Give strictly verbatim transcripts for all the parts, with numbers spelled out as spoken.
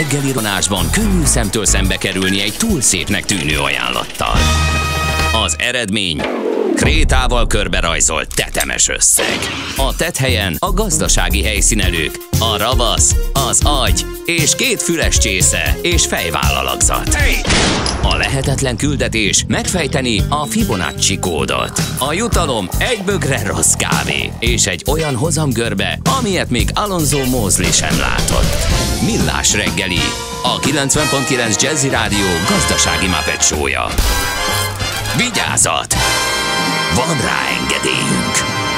reggeli ronásban könnyű szemtől szembe kerülni egy túl szépnek tűnő ajánlattal. Az eredmény... krétával körberajzolt tetemes összeg. A tetthelyen a gazdasági helyszínelők, a ravasz, az agy és két füles csésze és fejvállalakzat. A lehetetlen küldetés megfejteni a Fibonacci kódot. A jutalom egy bögre rossz kávé és egy olyan hozamgörbe, amilyet még Alonso Mosley sem látott. Millás reggeli, a kilencven pont kilenc Jazzy Rádió gazdasági Muppet show-ja. Vigyázat! Van rá engedélyünk!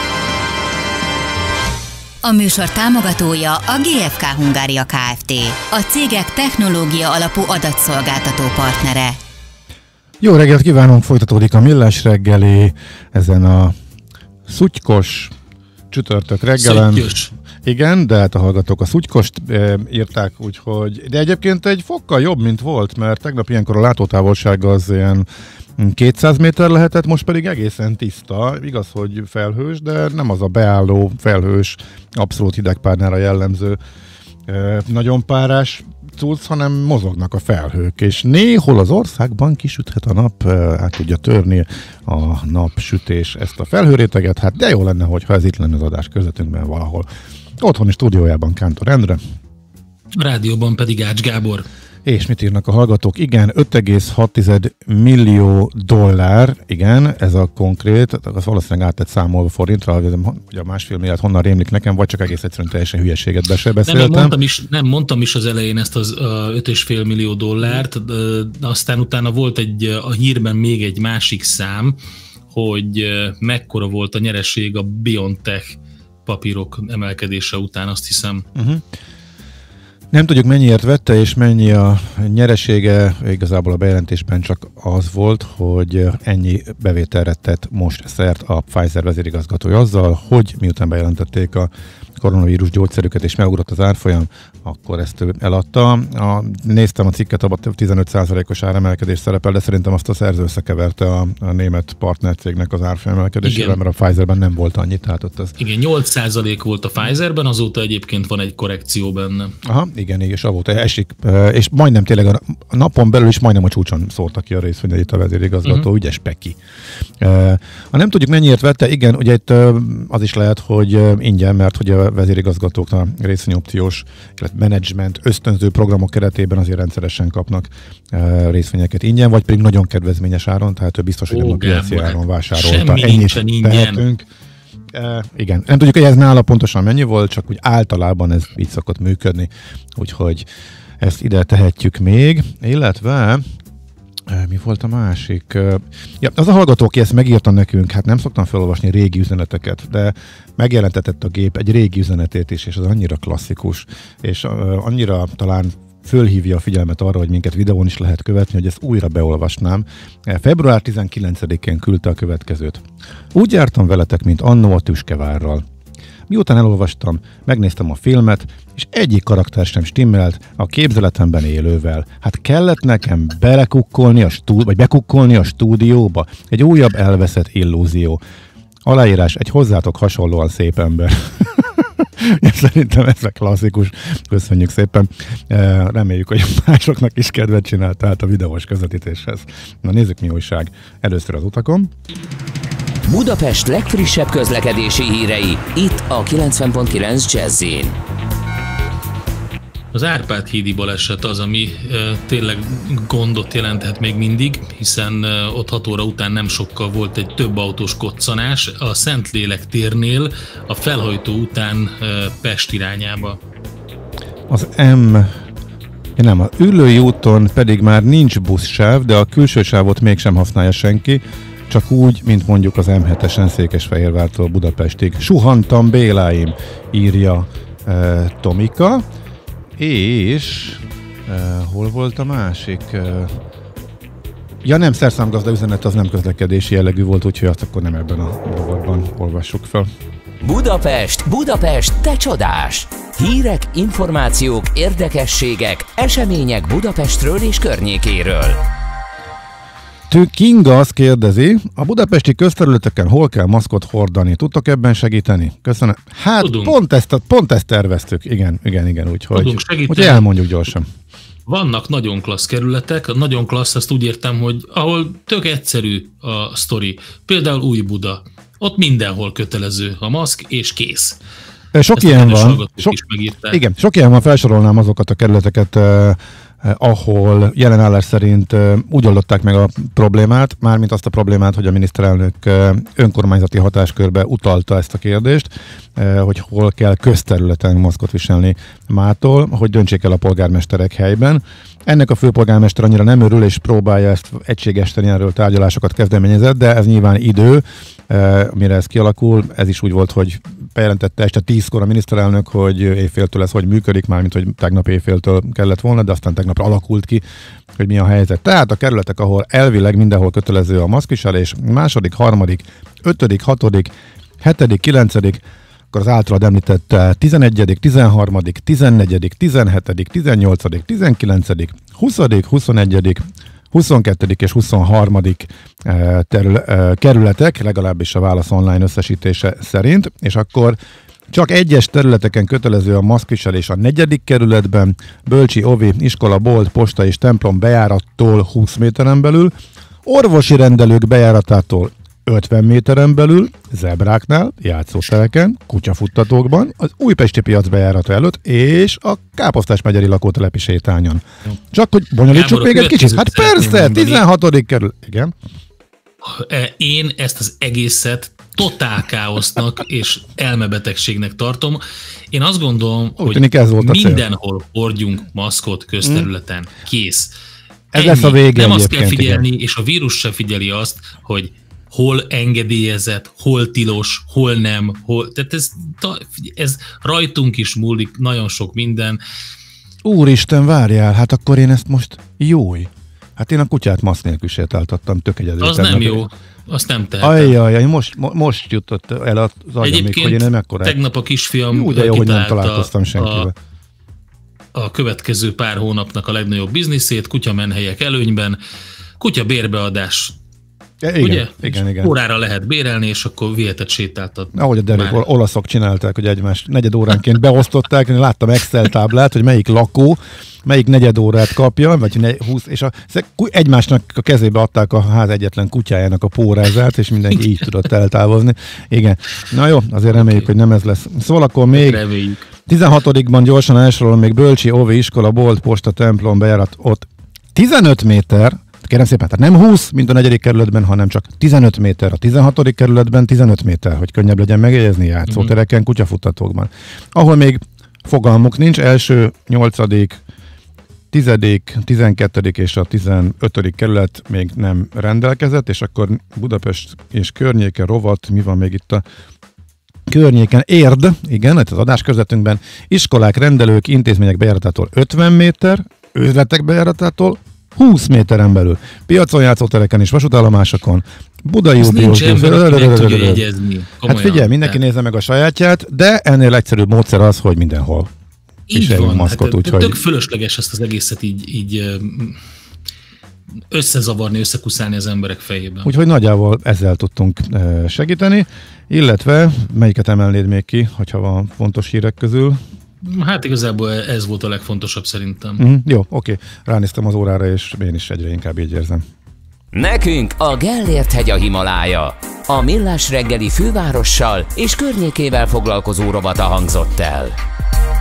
A műsor támogatója a gé ef ká Hungária Kft. A cégek technológia alapú adatszolgáltató partnere. Jó reggelt kívánunk, folytatódik a Millás reggeli ezen a szutykos csütörtök reggelen. Szuttyos. Igen, de hát a hallgatók a szutykost e, írták, úgyhogy... De egyébként egy fokkal jobb, mint volt, mert tegnap ilyenkor a látótávolság az ilyen kétszáz méter lehetett, most pedig egészen tiszta. Igaz, hogy felhős, de nem az a beálló felhős, abszolút hidegpárnára jellemző e, nagyon párás cucc, hanem mozognak a felhők, és néhol az országban kisüthet a nap, e, át tudja törni a napsütés ezt a felhőréteget, hát de jó lenne, hogyha ez itt lenne az adás közöttünkben valahol. Otthoni stúdiójában Kántor Endre. A rádióban pedig Ács Gábor. És mit írnak a hallgatók? Igen, öt egész hat millió dollár, igen, ez a konkrét, az valószínűleg át lett számolva forintra, hogy a másfél milliárd honnan rémlik nekem, vagy csak egész egyszerűen teljesen hülyeséget beszéltem. Nem, mondtam is, nem, mondtam is az elején ezt az öt egész öt millió dollárt, de aztán utána volt egy, a hírben még egy másik szám, hogy mekkora volt a nyereség a BioNTech papírok emelkedése után, azt hiszem. Uh-huh. Nem tudjuk, mennyiért vette, és mennyi a nyeresége, igazából a bejelentésben csak az volt, hogy ennyi bevételre tett most szert a Pfizer vezérigazgatója azzal, hogy miután bejelentették a koronavírus gyógyszerüket, és megugrott az árfolyam, akkor ezt ő eladta. A, néztem a cikket, abban tizenöt százalékos áremelkedés szerepel, de szerintem azt a szerző összekeverte a, a német partnercégnek az árfolyam emelkedésével, mert a Pfizerben nem volt annyi, tehát ott az... Igen, nyolc százalék volt a Pfizerben, azóta egyébként van egy korrekció benne. Aha, igen, és avóta esik, és majdnem tényleg a napon belül is majdnem a csúcson szórtak ki a részvényeit a vezérigazgató, uh-huh. ügyes Peki. Ha nem tudjuk, mennyiért vette, igen, ugye itt az is lehet, hogy ingyen, mert hogy a vezérigazgatóknak részvényopciós, illetve menedzsment ösztönző programok keretében azért rendszeresen kapnak uh, részvényeket ingyen, vagy pedig nagyon kedvezményes áron, tehát ő biztos, hogy Ó, nem a piaci áron vásárolta. Semmi nincsen ingyen. Uh, igen, nem tudjuk, hogy ez nála pontosan mennyi volt, csak úgy általában ez így szokott működni, úgyhogy ezt ide tehetjük még, illetve mi volt a másik? Ja, az a hallgató, aki ezt megírta nekünk, hát nem szoktam felolvasni régi üzeneteket, de megjelentetett a gép egy régi üzenetét is, és az annyira klasszikus, és annyira talán fölhívja a figyelmet arra, hogy minket videón is lehet követni, hogy ezt újra beolvasnám. február tizenkilencedikén küldte a következőt. Úgy jártam veletek, mint annó a Tüskevárral. Miután elolvastam, megnéztem a filmet, és egyik karakter sem stimmelt a képzeletemben élővel. Hát kellett nekem belekukkolni a stú- vagy bekukkolni a stúdióba. Egy újabb elveszett illúzió. Aláírás, egy hozzátok hasonlóan szép ember. Szerintem ez a klasszikus. Köszönjük szépen. Reméljük, hogy másoknak is kedvet csinált tehát a videós közvetítéshez. Na nézzük, mi újság. Először az utakon. Budapest legfrissebb közlekedési hírei, itt a kilencven pont kilenc Jazzin. Az Árpád-hídi baleset az, ami e, tényleg gondot jelenthet még mindig, hiszen e, ott hat óra után nem sokkal volt egy több autós koccanás a Szentlélek térnél a felhajtó után e, Pest irányába. Az M... Nem, a Üllői úton pedig már nincs buszsáv, de a külső sávot mégsem használja senki, csak úgy, mint mondjuk az M hetesen Székesfehérvártól Budapestig. Suhantam Béláim, írja e, Tomika, és e, hol volt a másik? E, ja nem, szerszámgazda üzenet az nem közlekedési jellegű volt, úgyhogy azt akkor nem ebben a rovatban olvassuk fel. Budapest, Budapest, te csodás! Hírek, információk, érdekességek, események Budapestről és környékéről. Kinga azt kérdezi, a budapesti közterületeken hol kell maszkot hordani? Tudtok ebben segíteni? Köszönöm. Hát pont ezt, pont ezt terveztük. Igen, igen, igen, úgyhogy, úgyhogy elmondjuk gyorsan. Vannak nagyon klassz kerületek, nagyon klassz, azt úgy értem, hogy ahol tök egyszerű a sztori. Például Újbuda. Ott mindenhol kötelező a maszk, és kész. Sok Ezt ilyen van. Sok, igen, sok ilyen van, felsorolnám azokat a kerületeket, eh, eh, ahol jelen állás szerint eh, úgy oldották meg a problémát, mármint azt a problémát, hogy a miniszterelnök eh, önkormányzati hatáskörbe utalta ezt a kérdést, eh, hogy hol kell közterületen maszkot viselni mától, hogy döntsék el a polgármesterek helyben. Ennek a főpolgármester annyira nem örül, és próbálja ezt egységesíteni, erről tárgyalásokat kezdeményezett, de ez nyilván idő, eh, mire ez kialakul. Ez is úgy volt, hogy bejelentette este tízkor a miniszterelnök, hogy éjféltől ez hogy működik, mármint hogy tegnap éjféltől kellett volna, de aztán tegnapra alakult ki, hogy mi a helyzet. Tehát a kerületek, ahol elvileg mindenhol kötelező a maszkviselés, második, harmadik, ötödik, hatodik, hetedik, kilencedik, akkor az általad említett tizenegyedik, tizenharmadik, tizennegyedik, tizenhetedik, tizennyolcadik, tizenkilencedik, huszadik, huszonegyedik, huszonkettődik és huszonharmadik terül- kerületek, legalábbis a Válasz Online összesítése szerint, és akkor csak egyes területeken kötelező a maszkviselés a negyedik kerületben, bölcsi, ovi, iskola, bolt, posta és templom bejárattól húsz méteren belül, orvosi rendelők bejáratától ötven méteren belül, zebráknál, játszótereken, kutyafuttatókban, az újpesti piac bejárata előtt, és a Káposztás megyeri lakótelepi sétányon. Csak hogy bonyolítsuk még egy kicsit. Hát persze, tizenhatodik kerül. Igen. Én ezt az egészet totál káosznak és elmebetegségnek tartom. Én azt gondolom, Úgy hogy ez volt mindenhol hordjunk maszkot közterületen. Kész. Ez Ennyi. Lesz a vége. Nem azt kell figyelni, igen. És a vírus se figyeli azt, hogy hol engedélyezett, hol tilos, hol nem, hol... Tehát ez, ez rajtunk is múlik, nagyon sok minden. Úristen, várjál, hát akkor én ezt most jój. Hát én a kutyát maszk nélkül sétáltattam, tök egyedül. Az nem jó, azt nem tehetem. Ajjaj, most, most jutott el az agyamig, hogy én nem ekkorát. Tegnap a kisfiam jó, de jó, hogy nem találkoztam senkivel. A, a következő pár hónapnak a legnagyobb bizniszét, kutyamenhelyek előnyben, kutya bérbeadás. Igen, ugye? Igen, igen. Órára lehet bérelni, és akkor viheted sétáltatni. Ahogy a derék olaszok csinálták, hogy egymás negyed óránként beosztották, én láttam Excel táblát, hogy melyik lakó, melyik negyed órát kapja, vagy húsz, és a, egymásnak a kezébe adták a ház egyetlen kutyájának a pórázát, és mindenki így tudott eltávozni. Igen. Na jó, azért reméljük, okay. hogy nem ez lesz. Szóval akkor még reméljük. tizenhatodikban gyorsan elsorolom, még bölcsi, óvi, iskola, bolt, posta, templom, bejárat, ott tizenöt méter, kérem szépen, tehát nem húsz, mint a negyedik kerületben, hanem csak tizenöt méter. A tizenhatodik kerületben tizenöt méter, hogy könnyebb legyen megjegyezni játszótereken, mm-hmm. kutyafuttatókban. Ahol még fogalmuk nincs, első, nyolcadik, tizedik, tizenkettedik és a tizenötödik kerület még nem rendelkezett, és akkor Budapest és környéke, Rovat, mi van még itt a környéken? Érd, igen, itt az adásközvetünkben, iskolák, rendelők, intézmények bejáratától ötven méter, üzletek bejáratától húsz méteren belül. Piacon, játszótereken és vasútállomásokon. Budai Ubiós. Hát figyelj, mindenki nézze meg a sajátját, de ennél egyszerűbb módszer az, hogy mindenhol viseljünk maszkot. Hát, úgyhogy... Tök fölösleges ezt az egészet így, így összezavarni, összekuszálni az emberek fejében. Úgyhogy nagyjából ezzel tudtunk segíteni, illetve melyiket emelnéd még ki, hogyha van fontos hírek közül? Hát igazából ez volt a legfontosabb szerintem. Mm, jó, oké. Ránéztem az órára, és én is egyre inkább így érzem. Nekünk a Gellért hegy a Himalája. A Millás reggeli fővárossal és környékével foglalkozó rovata hangzott el.